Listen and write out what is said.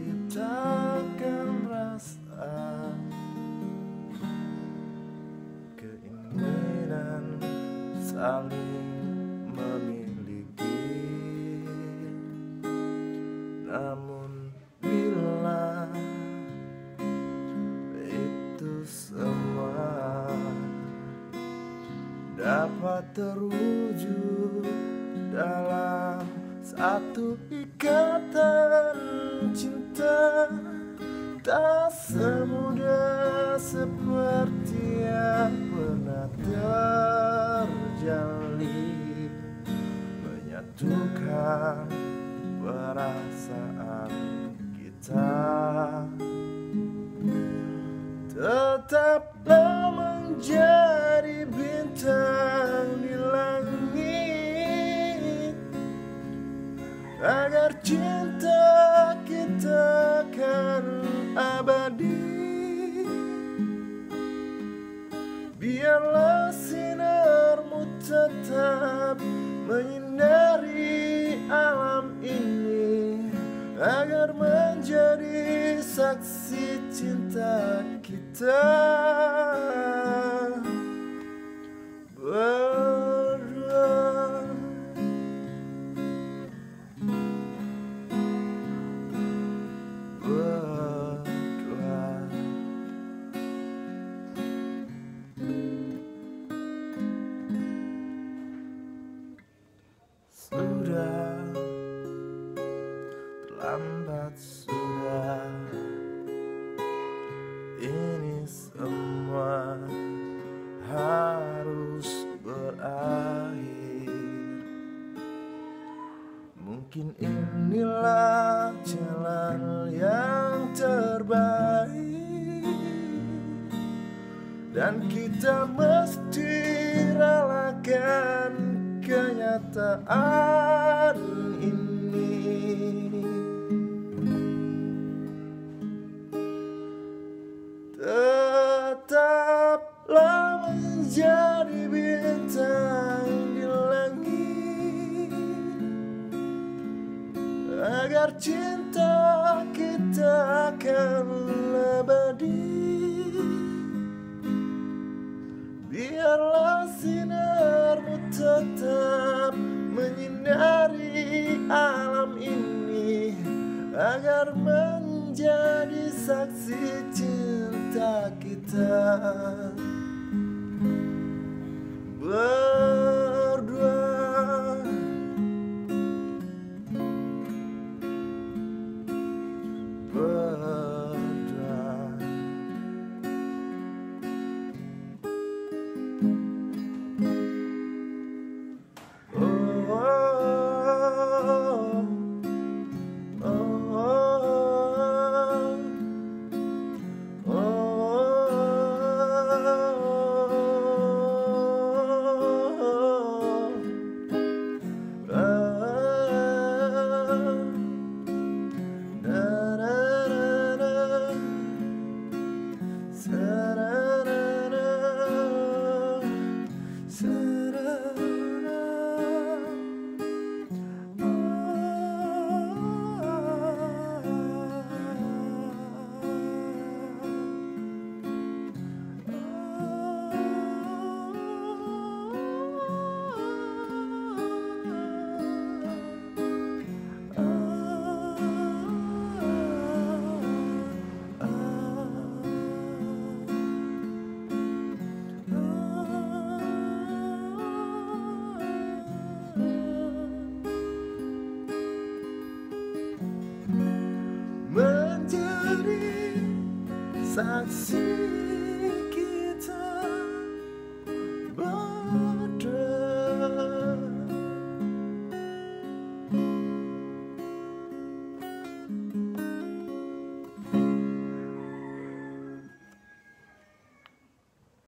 menciptakan rasa keinginan saling memiliki. Namun bila itu semua dapat terwujud dalam satu ikatan cinta, tak semudah seperti yang pernah terjalin, menyatukan perasaan kita. Tetaplah menjadi bintang di langit, agar cinta kita kan abadi. Biarlah sinarmu tetap menyinari alam ini, agar menjadi saksi cinta kita berdua. Sudah terlambat, sudah ini semua harus berakhir. Mungkin inilah jalan yang terbaik, dan kita mesti relakan kenyataan ini. Tetaplah menjadi bintang di langit, agar cinta kita akan abadi. Biarlah sinarmu tetap menyinari alam ini, agar menjadi saksi cinta kita berdua. Menjadi saksi